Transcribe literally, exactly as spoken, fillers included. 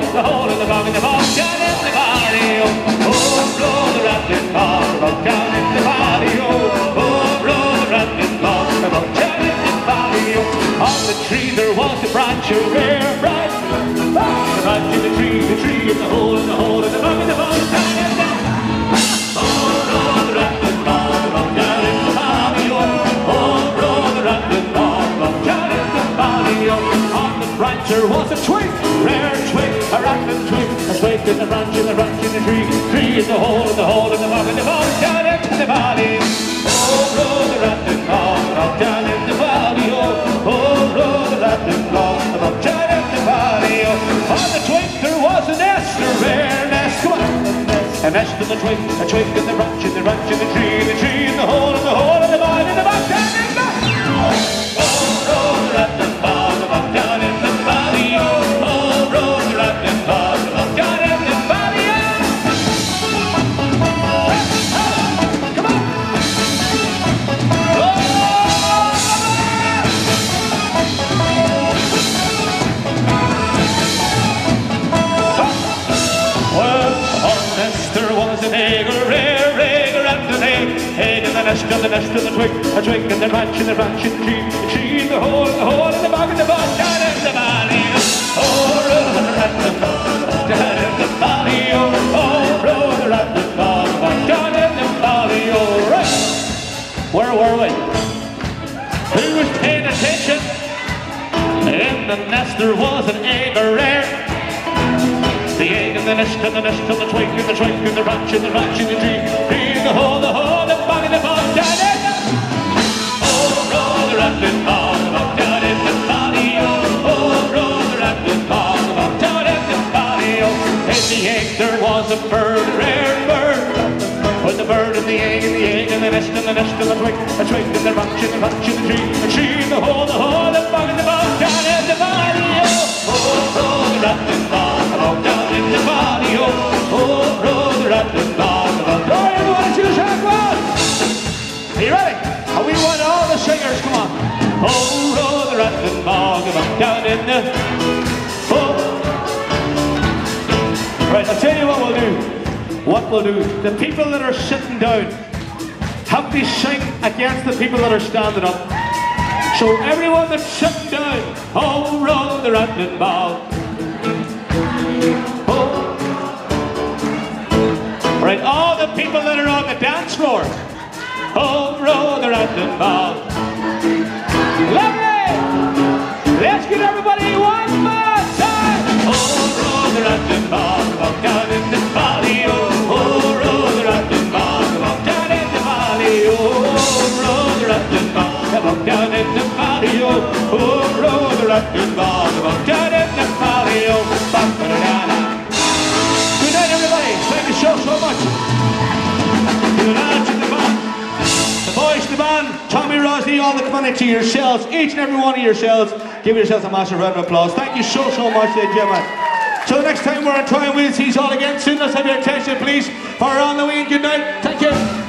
the hole in the bog in the bog down in the valley. Oh, blow the rattling bog, the bog down in the valley. Oh, blow the rattling bog, the bog down in the valley. On the tree there was a branch, a rare branch. The branch in the tree, the tree in the hole, in the hole in the bog in the bog down in the valley. Oh, blow the rattling bog, the bog down in the valley. Oh, blow the rattling bog, the bog down in the valley. On the branch there was a twig, rare twig, a rattling twig, a twig in the branch, in the branch in the tree, tree in the hole, in the hole in the bog in the bog down in the valley. Oh, blow the rattling bog, the bog down in the valley. Oh, oh, blow the rattling bog, the bog down in the valley. On the twig there was a nest, a rare nest, come on. A nest in the twig, a twig in the branch, in the branch in the tree, the tree in the hole, in the hole in the bog in the bog down in the valley. Oh, blow the rattling bog, the bog down in the valley. Oh, blow the rattling bog, the bog down in the valley. Come on. Well, on the nest there was an egg, a rare egg, and an egg. Egg in the nest, and the nest in the twig, a twig in the branch, in the branch in the tree, the tree in the hole, in the hole in the bog, in the bog down in the valley. Oh, roll the rattling bog, down in the valley. Oh, roll the rattling bog, down in the valley. Oh, right. Where were we? Who was paying attention? In the nest there was an egg, a rare. The egg in the nest, and the nest, and the twig, and the twig, and the branch, and the branch, and the tree, tree in the hole, the hole, the bog, in the bog, down in the. Oh, roll the rattling bog, the bog, down in the valley. Oh, roll the rattling bog, the bog, down in the valley. In the egg there was a bird, a rare bird. With the bird and the egg, and the egg, and the nest, and the nest, and the twig, a twig, and the branch, and the branch, and the tree, the tree in the hole, the hole, the bog, in the bog, down in the valley. Oh, roll the rattling bog, the bog, down in the valley. Oh, roll the rattling bog, the bog. All right, everyone, it's you, Jack Ross. Are you ready? And we want all the singers, come on. Oh, roll the rattling bog, the bog, down in the. Oh. Right, I'll tell you what we'll do. What we'll do. The people that are sitting down have to sing against the people that are standing up. So everyone that's sitting down, oh, roll the rattling bog. Oh. Right, all the people that are on the dance floor, oh, roll the rattling bog. Lovely! Let's get everybody one more time. Oh, roll the rattling bog, bog down in the valley. Oh, oh, roll the rattling bog, bog down in the valley. Oh, roll the rattling bog, bog down in the valley. Oh, oh, roll the rattling bog, bog down in the valley. Oh, bog, ba, da, da, da. Good night, everybody. Thank the show so much. Good night to the band, the boys, the band, Tommy, Rosny, all the money to yourselves, each and every one of yourselves. Give yourselves a massive round of applause. Thank you so, so much, ladies and gentlemen. So the next time we're on Try and We'll see you all again soon. Let's have your attention, please, for On the Wing. Good night. Thank you.